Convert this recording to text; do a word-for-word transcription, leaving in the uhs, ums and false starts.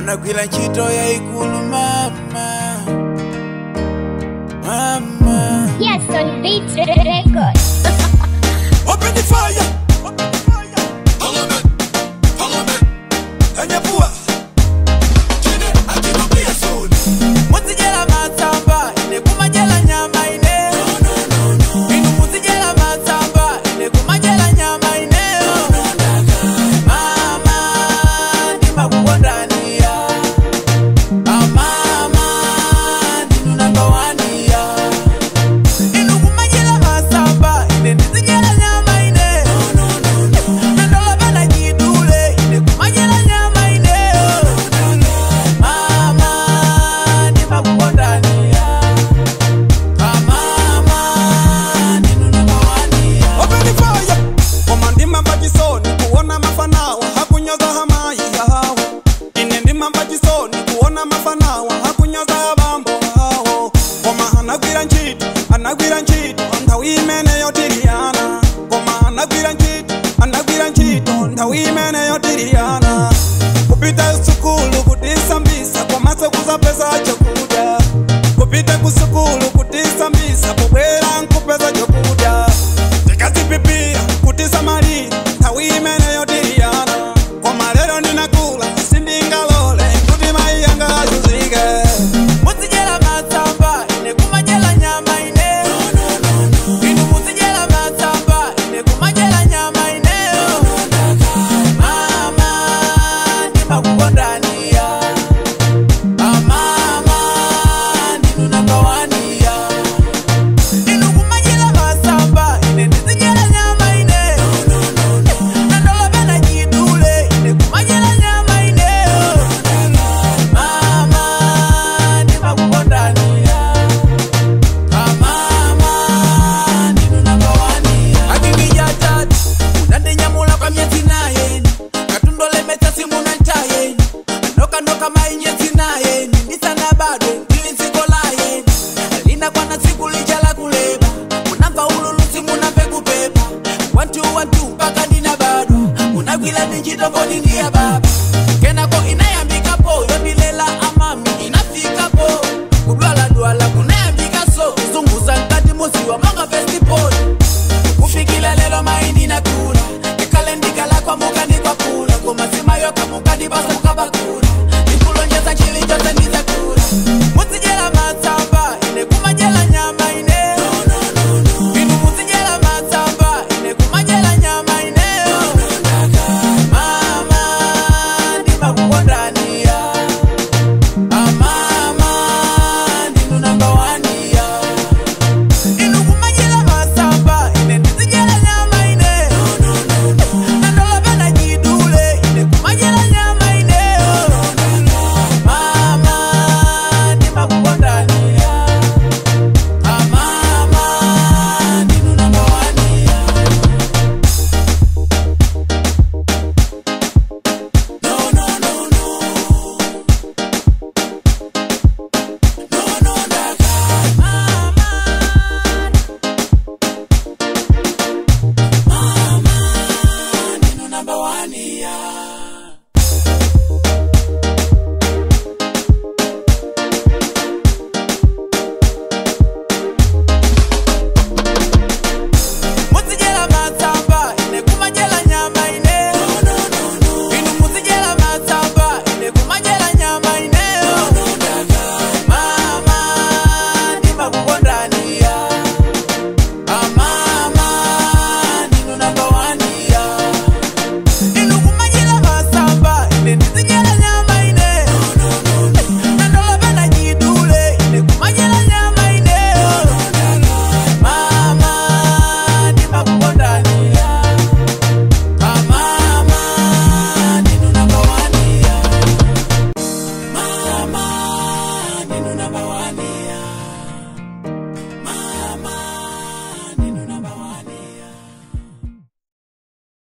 Anagwira ntchito ya ikulu mama. Mama. Yes, on Beats Records. Open the fire. Open the fire. Follow me. Follow me. Anyapua. Chine akinombia soon. Muzijela matamba ine kumajela nyama ine. No no no no. Inu muzijela matamba ine kumajela nyama ine. No no no. Mama ni makundania. Ah mama ni number one ya. Inu kumajela matamba ine muzijela nyama ine. No no no no. Nandola bana kidule ine kumajela nyama ine. No no no. Mama ni makundania. Ah mama ni number one ya. Open the fire. Komandima mbajisoni kuona mafanawa hakunyoza hamai hao. Inendima mbajisoni kuona mafanawa hakunyoza bambo hao. Koma anagwira ntchito, anagwira ntchito nthawi imene yotiriyana. Koma anagwira ntchito, anagwira ntchito nthawi imene yotiriyana. Kupita sukulu kutisambisa komanso kuzapeza chakudya. Kupita kusukulu kutisambisa pobwera nkupeza chakudya. Tikazipipira kutisamalira nthawi imene yotiriyana. Koma lero ndinakula sindingalole kuti mayi yanga azunzike. Muzijela matamba ine kumajela nyama ine. No no no no. Inu muzijela matamba ine kumajela nyama ine. No no no. Mama ni makundania. Ah mama ni number one ya. Inu kumajela matamba ine muzijela nyama ine. No no no no. Nandola bana kidule ine kumajela nyama ine. No no no. Mama ni makundania. Ah mama ni number one ya. Akimija tatu unande nyamula kwa miezi naye. Katundole meta simu na ntaye. Noka noka mainyezi naye. Nisana bado nilinsiko laye. Lina kwa na siku lijala kuleba. Munamba ululu simu na mbegu pepa. One two one two paka nina bado. Unagwila ninjito koni ndia baba. Kenako inayambika po. Yonilela amami inafika po. Kudwala duala kunayambika so. Zunguza nkati musi wa monga festival. Kufikila lelo maindi na kula. Ekalendika la kwa muka ni kwa kula. Kumasima yoka muka ni basa mukabakula.